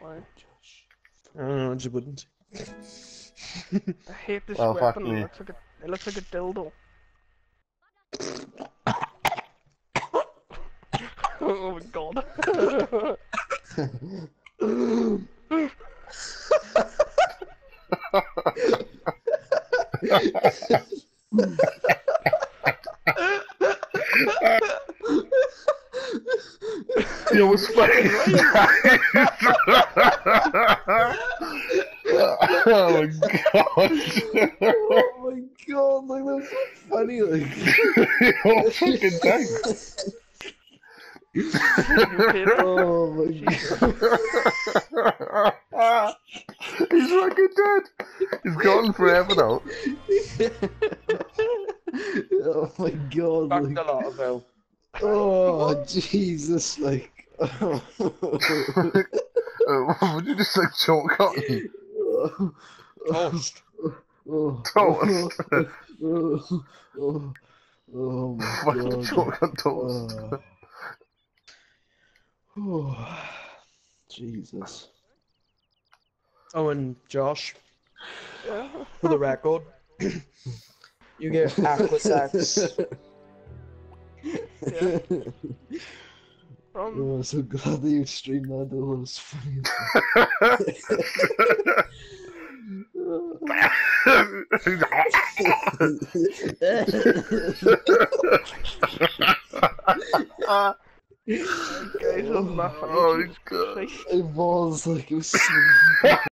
fine. Just wouldn't. I hate this Well, fuck weapon. me. It looks like a dildo. Oh my god. Yo, what's fucking Oh my god. Oh my god, like that's so funny, like. Yo, fucking thanks. Oh my god. He's fucking dead. He's gone forever now. Oh my god, Back like. the lot of Bill. Oh Jesus, like. Would you just like choke on me? Toast. Toast. Oh my Fucking god. choke on toast. Oh, Jesus. Oh, and Josh, Yeah. for the record, you get Aquasex. Yeah. Oh, I'm so glad that you streamed that. That was funny. Guys, I'm laughing. Oh my god. It was like, it was so